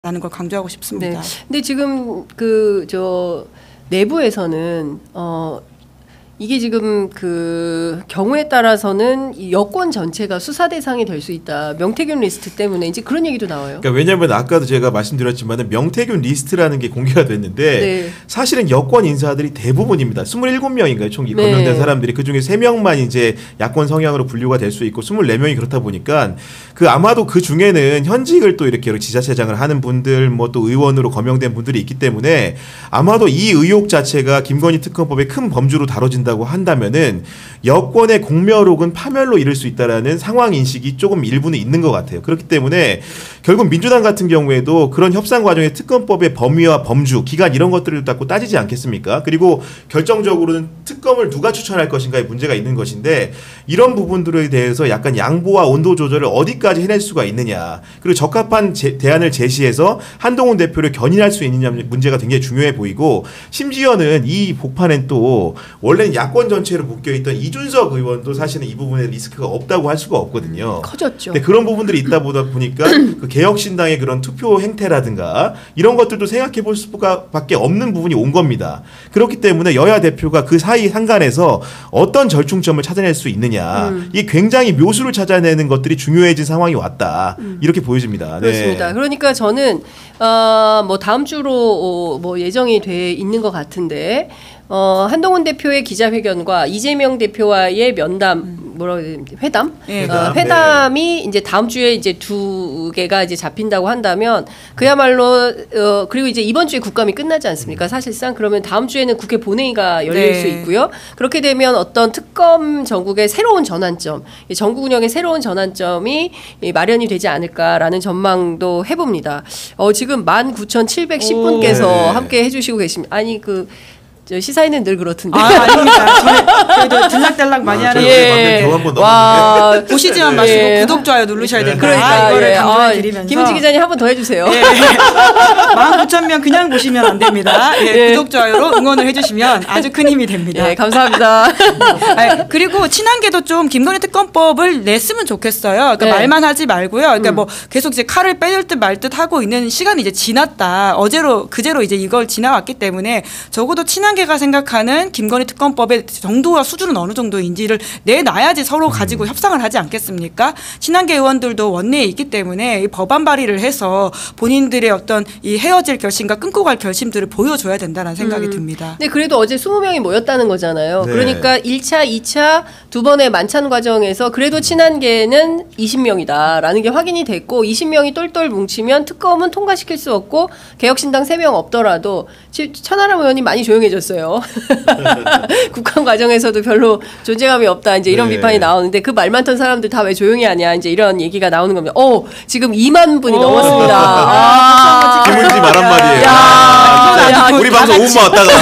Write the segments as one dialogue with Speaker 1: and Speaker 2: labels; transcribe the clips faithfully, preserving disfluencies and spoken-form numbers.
Speaker 1: 라는 걸 강조하고 싶습니다.
Speaker 2: 네. 근데 지금 그 저 내부에서는 어 이게 지금 그 경우에 따라서는 이 여권 전체가 수사 대상이 될 수 있다. 명태균 리스트 때문에 이제 그런 얘기도 나와요.
Speaker 3: 그러니까 왜냐하면 아까도 제가 말씀드렸지만은 명태균 리스트라는 게 공개가 됐는데
Speaker 2: 네.
Speaker 3: 사실은 여권 인사들이 대부분입니다. 스물일곱 명인가요? 총
Speaker 2: 네.
Speaker 3: 거명된 사람들이 그중에 세 명만 이제 야권 성향으로 분류가 될 수 있고 스물네 명이 그렇다 보니까 그 아마도 그 중에는 현직을 또 이렇게 지자체장을 하는 분들 뭐 또 의원으로 거명된 분들이 있기 때문에 아마도 이 의혹 자체가 김건희 특검법의 큰 범주로 다뤄진다 고 한다면은 여권의 공멸 혹은 파멸로 이를 수 있다라는 상황 인식이 조금 일부는 있는 것 같아요. 그렇기 때문에 결국 민주당 같은 경우에도 그런 협상 과정에 특검법의 범위와 범주, 기간 이런 것들을 갖고 따지지 않겠습니까? 그리고 결정적으로는 특검을 누가 추천할 것인가에 문제가 있는 것인데 이런 부분들에 대해서 약간 양보와 온도 조절을 어디까지 해낼 수가 있느냐, 그리고 적합한 제, 대안을 제시해서 한동훈 대표를 견인할 수 있느냐 문제가 굉장히 중요해 보이고, 심지어는 이 복판엔 또 원래는 야권 전체로 묶여있던 이준석 의원도 사실은 이 부분에 리스크가 없다고 할 수가 없거든요.
Speaker 2: 커졌죠.
Speaker 3: 근데 그런 부분들이 있다 보다 보니까 그 개혁신당의 그런 투표 행태라든가 이런 것들도 생각해 볼 수밖에 없는 부분이 온 겁니다. 그렇기 때문에 여야 대표가 그 사이 상간에서 어떤 절충점을 찾아낼 수 있느냐, 음. 이게 굉장히 묘수를 찾아내는 것들이 중요해진 상황이 왔다. 음. 이렇게 보여집니다. 네.
Speaker 2: 그렇습니다. 그러니까 저는 어, 뭐 다음 주로 어, 뭐 예정이 돼 있는 것 같은데. 어, 한동훈 대표의 기자회견과 이재명 대표와의 면담, 뭐라고 해야 되지? 회담?
Speaker 1: 네.
Speaker 2: 어, 회담이 네. 이제 다음 주에 이제 두 개가 이제 잡힌다고 한다면 그야말로, 어, 그리고 이제 이번 주에 국감이 끝나지 않습니까? 사실상 그러면 다음 주에는 국회 본회의가 열릴
Speaker 1: 네.
Speaker 2: 수 있고요. 그렇게 되면 어떤 특검 전국의 새로운 전환점, 전국 운영의 새로운 전환점이 마련이 되지 않을까라는 전망도 해봅니다. 어, 지금 만 구천칠백십 분께서
Speaker 3: 네.
Speaker 2: 함께 해주시고 계십니다. 아니, 그, 시사인은 늘 그렇던데.
Speaker 1: 아, 아닙니다. 저희 그래도 들락달락 많이
Speaker 3: 아,
Speaker 1: 하는.
Speaker 3: 예.
Speaker 2: 와,
Speaker 1: 보시지만 마시고
Speaker 2: 예.
Speaker 1: 구독, 좋아요 누르셔야 됩니다.
Speaker 2: 그러니까
Speaker 1: 이거를
Speaker 2: 예.
Speaker 1: 강조해드리면서.
Speaker 2: 아, 김은지 기자님 한 번 더 해주세요.
Speaker 1: 예. 만 구천 명 그냥 보시면 안 됩니다. 예,
Speaker 2: 예.
Speaker 1: 구독, 좋아요로 응원을 해주시면 아주 큰 힘이 됩니다.
Speaker 2: 예, 감사합니다.
Speaker 1: 아, 그리고 친한계도 좀 김건희 특검법을 냈으면 좋겠어요. 그러니까
Speaker 2: 네.
Speaker 1: 말만 하지 말고요. 그러니까
Speaker 2: 음.
Speaker 1: 뭐 계속 이제 칼을 빼들 듯 말 듯 하고 있는 시간이 이제 지났다. 어제로 그제로 이제 이걸 지나왔기 때문에 적어도 친한계가 생각하는 김건희 특검법의 정도와 수준은 어느 정도인지를 내놔야지 서로 가지고 음. 협상을 하지 않겠습니까? 친한계 의원들도 원내에 있기 때문에 이 법안 발의를 해서 본인들의 어떤 이 헤어질 결심과 끊고 갈 결심들을 보여줘야 된다는 생각이 음. 듭니다.
Speaker 2: 네, 그래도 어제 스무 명이 모였다는 거잖아요.
Speaker 3: 네.
Speaker 2: 그러니까 일 차, 이 차 두 번의 만찬 과정에서 그래도 친한계는 이십 명이다라는 게 확인이 됐고, 이십 명이 똘똘 뭉치면 특검은 통과시킬 수 없고 개혁신당 세 명 없더라도 천하람 의원님 많이 조용해졌어요. 국감 과정에서도 별로 존재감이 없다. 이제 이런
Speaker 3: 네.
Speaker 2: 비판이 나오는데 그 말 많던 사람들 다 왜 조용히 하냐. 이제 이런 얘기가 나오는 겁니다. 어, 지금 이만 분이 넘었습니다.
Speaker 1: 아,
Speaker 3: 김은지 말 한마디예요.
Speaker 2: 야,
Speaker 3: 아,
Speaker 2: 야,
Speaker 3: 우리 방송 오 분만 왔다가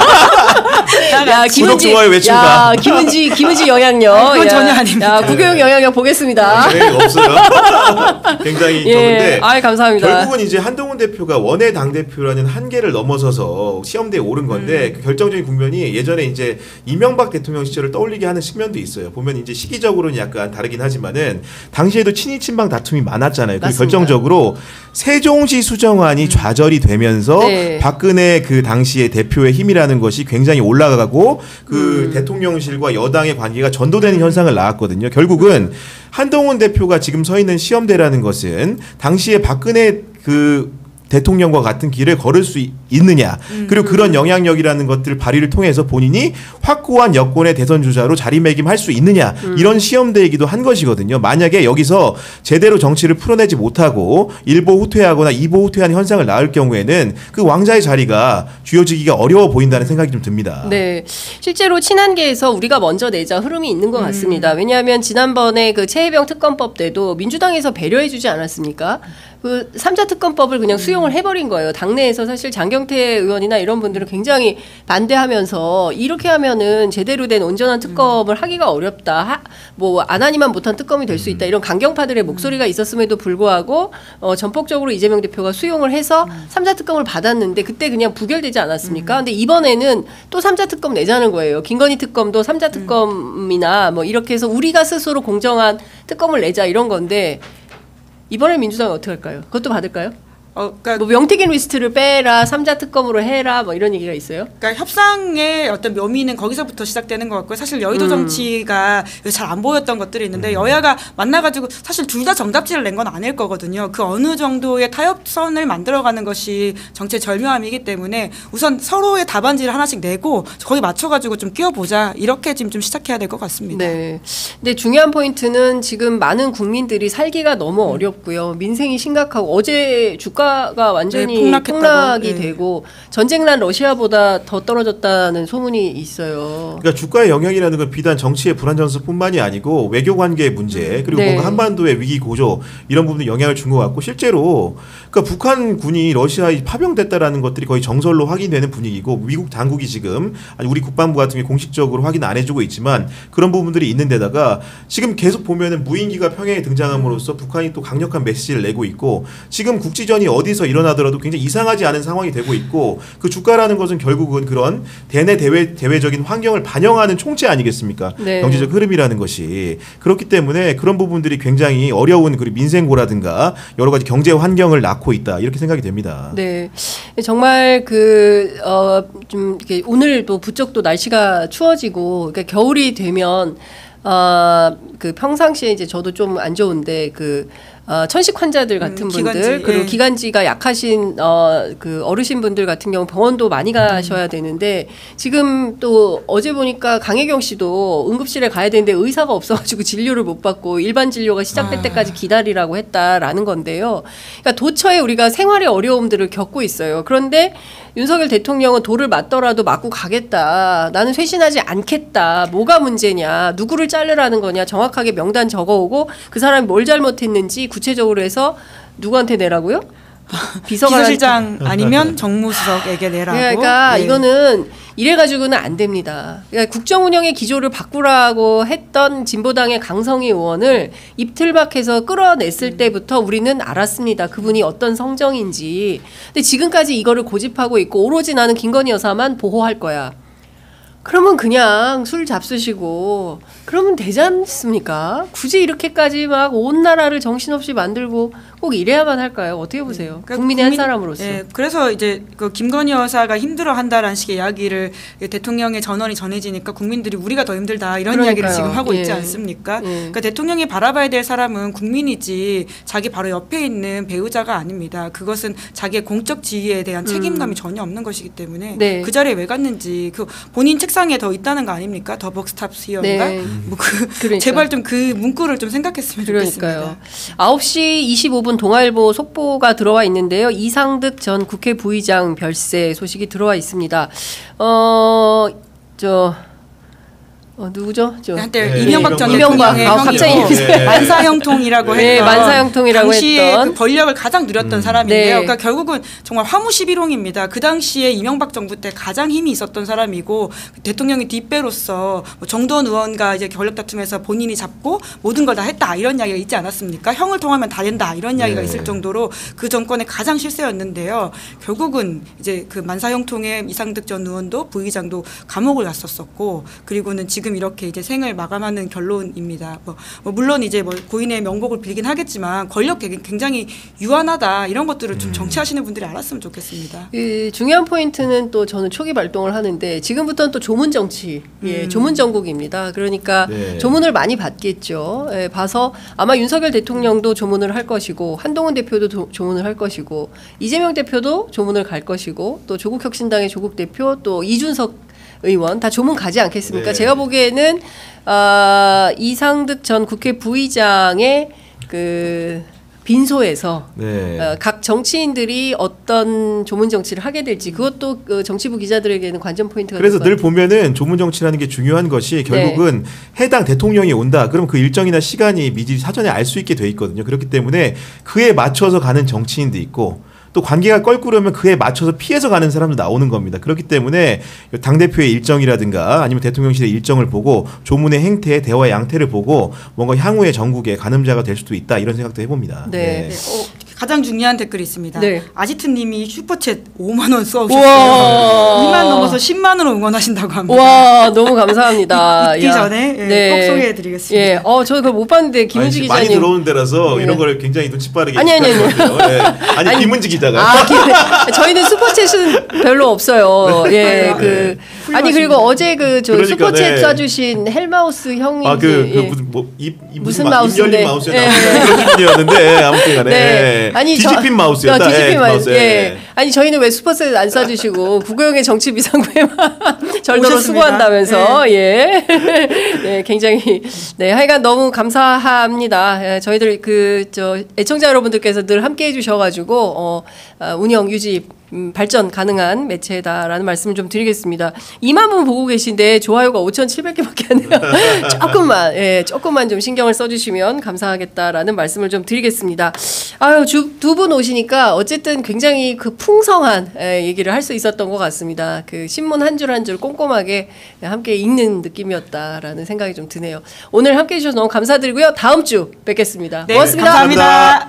Speaker 2: 야,
Speaker 3: 구독, 좋아요 외친다.
Speaker 2: 야, 김은지, 김은지 영향력.
Speaker 1: 아니, 그건
Speaker 2: 야,
Speaker 1: 전혀 아닙니다.
Speaker 2: 야, 국영 영향력 보겠습니다.
Speaker 3: 네, 없어요. 굉장히
Speaker 2: 예,
Speaker 3: 적은데.
Speaker 2: 아이, 감사합니다.
Speaker 3: 결국은 이제 한동훈 대표가 원외 당 대표라는 한계를 넘어서서 시험대에 오른 건데, 음. 그 결정적인 국면이 예전에 이제 이명박 대통령 시절을 떠올리게 하는 측면도 있어요. 보면 이제 시기적으로는 약간 다르긴 하지만은 당시에도 친이 친방 다툼이 많았잖아요. 그리고 결정적으로 세종시 수정안이 음. 좌절이 되면서 네. 박근혜 그 당시의 대표의 힘이라는 것이 굉장히 올라가고 그 음. 대통령실과 여당의 관계가 전도되는 현상을 낳았거든요. 결국은 한동훈 대표가 지금 서 있는 시험대라는 것은 당시에 박근혜 그 대통령과 같은 길을 걸을 수 있느냐, 그리고 그런 영향력이라는 것들 발휘를 통해서 본인이 확고한 여권의 대선 주자로 자리매김할 수 있느냐, 이런 시험대이기도 한 것이거든요. 만약에 여기서 제대로 정치를 풀어내지 못하고 일보 후퇴하거나 이보 후퇴하는 현상을 낳을 경우에는 그 왕자의 자리가 쥐어지기가 어려워 보인다는 생각이 좀 듭니다.
Speaker 2: 네, 실제로 친한계에서 우리가 먼저 내자 흐름이 있는 것 같습니다. 음. 왜냐하면 지난번에 그 최혜병 특검법 때도 민주당에서 배려해주지 않았습니까? 그 삼자 특검법을 그냥 수용을 해버린 거예요. 당내에서 사실 장경태 의원이나 이런 분들은 굉장히 반대하면서 이렇게 하면은 제대로 된 온전한 특검을 음. 하기가 어렵다. 하, 뭐 안 하니만 못한 특검이 될 수 있다. 이런 강경파들의 목소리가 있었음에도 불구하고 어, 전폭적으로 이재명 대표가 수용을 해서 음. 삼자 특검을 받았는데 그때 그냥 부결되지 않았습니까? 음. 근데 이번에는 또 삼자 특검 내자는 거예요. 김건희 특검도 삼자 특검이나 뭐 이렇게 해서 우리가 스스로 공정한 특검을 내자 이런 건데 이번에 민주당은 어떻게 할까요? 그것도 받을까요?
Speaker 1: 어, 그러니까,
Speaker 2: 뭐 명태균 리스트를 빼라, 삼자 특검으로 해라, 뭐 이런 얘기가 있어요.
Speaker 1: 그러니까 협상의 어떤 묘미는 거기서부터 시작되는 것 같고요. 사실 여의도
Speaker 2: 음.
Speaker 1: 정치가 잘 안 보였던 것들이 있는데 여야가 만나가지고 사실 둘 다 정답지를 낸 건 아닐 거거든요. 그 어느 정도의 타협선을 만들어가는 것이 정치의 절묘함이기 때문에 우선 서로의 답안지를 하나씩 내고 거기 맞춰가지고 좀 끼워보자 이렇게 지금 좀 시작해야 될 것 같습니다.
Speaker 2: 네. 근데 중요한 포인트는 지금 많은 국민들이 살기가 너무 어렵고요. 민생이 심각하고 어제 주가가 완전히
Speaker 1: 네, 폭락했다고.
Speaker 2: 폭락이
Speaker 1: 네.
Speaker 2: 되고 전쟁난 러시아보다 더 떨어졌다는 소문이 있어요.
Speaker 3: 그러니까 주가의 영향이라는 건 비단 정치의 불안정성뿐만이 아니고 외교 관계의 문제 그리고
Speaker 2: 네.
Speaker 3: 뭔가 한반도의 위기 고조 이런 부분에 영향을 준 것 같고 실제로 그러니까 북한군이 러시아에 파병됐다라는 것들이 거의 정설로 확인되는 분위기고 미국 당국이 지금 아니 우리 국방부 같은 게 공식적으로 확인 안 해주고 있지만 그런 부분들이 있는 데다가 지금 계속 보면은 무인기가 평양에 등장함으로써 북한이 또 강력한 메시지를 내고 있고 지금 국지전이 어디서 일어나더라도 굉장히 이상하지 않은 상황이 되고 있고 그 주가라는 것은 결국은 그런 대내 대외 대외적인 환경을 반영하는 총체 아니겠습니까?
Speaker 2: 네.
Speaker 3: 경제적 흐름이라는 것이 그렇기 때문에 그런 부분들이 굉장히 어려운 그리고 민생고라든가 여러 가지 경제 환경을 낳고 있다 이렇게 생각이 됩니다.
Speaker 2: 네, 정말 그 어 좀 이렇게 오늘도 부쩍 또 날씨가 추워지고 그러니까 겨울이 되면 어 그 평상시에 이제 저도 좀 안 좋은데 그 어, 천식 환자들 같은
Speaker 1: 음,
Speaker 2: 분들
Speaker 1: 기관지,
Speaker 2: 그리고
Speaker 1: 예.
Speaker 2: 기관지가 약하신 어, 그 어르신 분들 같은 경우 병원도 많이 가셔야
Speaker 1: 음.
Speaker 2: 되는데 지금 또 어제 보니까 강혜경 씨도 응급실에 가야 되는데 의사가 없어가지고 진료를 못 받고 일반 진료가 시작될
Speaker 1: 아.
Speaker 2: 때까지 기다리라고 했다라는 건데요. 그러니까 도처에 우리가 생활의 어려움들을 겪고 있어요. 그런데 윤석열 대통령은 돌을 맞더라도 맞고 가겠다. 나는 쇄신하지 않겠다. 뭐가 문제냐. 누구를 자르라는 거냐. 정확하게 명단 적어오고 그 사람이 뭘 잘못했는지 구체적으로 해서 누구한테 내라고요? 비서관
Speaker 1: 비서실장 아니면 정무수석에게 내라고.
Speaker 2: 그러니까
Speaker 1: 예.
Speaker 2: 이거는 이래가지고는 안 됩니다. 그러니까 국정운영의 기조를 바꾸라고 했던 진보당의 강성희 의원을 입틀박해서 끌어냈을 때부터 우리는 알았습니다. 그분이 어떤 성정인지. 근데 지금까지 이거를 고집하고 있고 오로지 나는 김건희 여사만 보호할 거야. 그러면 그냥 술 잡수시고 그러면 되지 않습니까? 굳이 이렇게까지 막 온 나라를 정신없이 만들고 꼭 이래야만 할까요? 어떻게 보세요?
Speaker 1: 그러니까
Speaker 2: 국민의
Speaker 1: 국민-
Speaker 2: 한 사람으로서.
Speaker 1: 예, 그래서 이제 그 김건희 여사가 힘들어한다라는 식의 이야기를 대통령의 전언이 전해지니까 국민들이 우리가 더 힘들다 이런
Speaker 2: 그러니까요.
Speaker 1: 이야기를 지금 하고 있지
Speaker 2: 예.
Speaker 1: 않습니까?
Speaker 2: 예.
Speaker 1: 그러니까 대통령이 바라봐야 될 사람은 국민이지 자기 바로 옆에 있는 배우자가 아닙니다. 그것은 자기의 공적 지위에 대한 책임감이 전혀 없는 것이기 때문에
Speaker 2: 음. 네.
Speaker 1: 그 자리에 왜 갔는지 그 본인 책상에 더 있다는 거 아닙니까? 더벅 스탑 시어인가?
Speaker 2: 네.
Speaker 1: 뭐그
Speaker 2: 그러니까.
Speaker 1: 제발 좀 그 문구를 좀 생각했으면
Speaker 2: 그러니까요.
Speaker 1: 좋겠습니다.
Speaker 2: 아홉 시 이십오 분 동아일보 속보가 들어와 있는데요. 이상득 전 국회 부의장 별세 소식이 들어와 있습니다. 어, 저, 어, 누구죠? 저.
Speaker 1: 한때
Speaker 3: 네,
Speaker 1: 이명박 전
Speaker 2: 이명박.
Speaker 1: 대통령의
Speaker 2: 아,
Speaker 1: 형이요.
Speaker 2: 갑자기
Speaker 3: 네.
Speaker 1: 만사형통이라고
Speaker 2: 네,
Speaker 1: 했던
Speaker 2: 만사형통이라고
Speaker 1: 당시에
Speaker 2: 했던.
Speaker 1: 그 권력을 가장 누렸던
Speaker 3: 음.
Speaker 1: 사람인데요.
Speaker 2: 네.
Speaker 1: 그러니까 결국은 정말 화무시비롱입니다. 그 당시에 이명박 정부 때 가장 힘이 있었던 사람이고 대통령의 뒷배로서 뭐 정도원 의원과 이제 권력 다툼에서 본인이 잡고 모든 걸 다 했다 이런 이야기가 있지 않았습니까? 형을 통하면 다 된다 이런 이야기가
Speaker 3: 네.
Speaker 1: 있을 정도로 그 정권의 가장 실세였는데요. 결국은 이제 그 만사형통의 이상득 전 의원도 부의장도 감옥을 갔었었고 그리고는 지금 이렇게 이제 생을 마감하는 결론입니다. 뭐, 뭐 물론 이제 뭐 고인의 명복을 빌긴 하겠지만 권력 굉장히 유한하다 이런 것들을 좀 정치하시는 분들이 알았으면 좋겠습니다.
Speaker 2: 그 중요한 포인트는 또 저는 초기 발동을 하는데 지금부터는 또 조문 정치, 예,
Speaker 1: 음.
Speaker 2: 조문 정국입니다. 그러니까
Speaker 3: 네.
Speaker 2: 조문을 많이 받겠죠. 예, 봐서 아마 윤석열 대통령도 조문을 할 것이고 한동훈 대표도 조, 조문을 할 것이고 이재명 대표도 조문을 갈 것이고 또 조국혁신당의 조국 대표 또 이준석 의원 다 조문 가지 않겠습니까?
Speaker 3: 네.
Speaker 2: 제가 보기에는 어, 이상득 전 국회 부의장의 그 빈소에서
Speaker 3: 네.
Speaker 2: 어, 각 정치인들이 어떤 조문 정치를 하게 될지 그것도 그 정치부 기자들에게는 관전 포인트가
Speaker 3: 그래서
Speaker 2: 될
Speaker 3: 늘
Speaker 2: 것
Speaker 3: 보면은 조문 정치라는 게 중요한 것이 결국은 해당 대통령이 온다. 그럼 그 일정이나 시간이 미리 사전에 알 수 있게 돼 있거든요. 그렇기 때문에 그에 맞춰서 가는 정치인도 있고 또 관계가 껄끄러우면 그에 맞춰서 피해서 가는 사람도 나오는 겁니다. 그렇기 때문에 당대표의 일정이라든가 아니면 대통령실의 일정을 보고 조문의 행태, 대화의 양태를 보고 뭔가 향후의 전국의 가늠자가 될 수도 있다 이런 생각도 해봅니다.
Speaker 2: 네.
Speaker 1: 네. 어, 가장 중요한 댓글이 있습니다.
Speaker 2: 네.
Speaker 1: 아지트님이 슈퍼챗 오만 원 써오셨어요.
Speaker 2: 우와.
Speaker 1: 이만 넘어서 십만 원을 응원하신다고 합니다.
Speaker 2: 와 너무 감사합니다.
Speaker 1: 잊기
Speaker 2: 야.
Speaker 1: 전에 예, 꼭 소개해드리겠습니다.
Speaker 2: 예, 어, 저 그걸 못 봤는데 김은지
Speaker 3: 아니,
Speaker 2: 기자님
Speaker 3: 많이 들어오는 데라서
Speaker 2: 예.
Speaker 3: 이런 걸 굉장히 눈치 빠르게
Speaker 2: 아니, 아니, 아니.
Speaker 3: 인식하는 것 같아요. 예. 아니,
Speaker 2: 아니,
Speaker 3: 김은지 기자가
Speaker 2: 아, 기, 저희는 슈퍼챗은 별로 없어요. 예,
Speaker 1: 네.
Speaker 2: 그
Speaker 1: 네.
Speaker 2: 아니 그리고 어제 그 저
Speaker 3: 그러니까,
Speaker 2: 슈퍼챗
Speaker 3: 네.
Speaker 2: 쏴주신 헬마우스 형인지
Speaker 3: 아, 그, 그,
Speaker 2: 예.
Speaker 3: 무슨, 뭐, 입, 입
Speaker 2: 무슨
Speaker 3: 마- 입
Speaker 2: 마우스인데.
Speaker 3: 열린 마우스에
Speaker 2: 예.
Speaker 3: 나오는 그런 기분이었는데, 아무튼 간에.
Speaker 2: 네. 아니 저-
Speaker 3: 뒤집힌 마우스였다.
Speaker 2: 어, 뒤집힌
Speaker 3: 예,
Speaker 2: 마우스.
Speaker 3: 마우스.
Speaker 2: 예.
Speaker 3: 예.
Speaker 2: 아니 저희는 왜 슈퍼챗 안 쏴주시고 구구영의 정치 비상구에만 절도로
Speaker 1: 오셨습니다.
Speaker 2: 수고한다면서 예. 예, 굉장히 네 하여간 너무 감사합니다. 예, 저희들 그 저 애청자 여러분들께서 늘 함께해 주셔가지고 어, 아, 운영 유지. 음, 발전 가능한 매체다라는 말씀을 좀 드리겠습니다. 이만 분 보고 계신데 좋아요가 오천칠백 개밖에 안 돼요. 조금만, 예, 조금만 좀 신경을 써주시면 감사하겠다라는 말씀을 좀 드리겠습니다. 아유, 두 분 오시니까 어쨌든 굉장히 그 풍성한 예, 얘기를 할 수 있었던 것 같습니다. 그 신문 한 줄 한 줄 꼼꼼하게 함께 읽는 느낌이었다라는 생각이 좀 드네요. 오늘 함께 해주셔서 너무 감사드리고요. 다음 주 뵙겠습니다.
Speaker 1: 네,
Speaker 2: 고맙습니다.
Speaker 1: 감사합니다.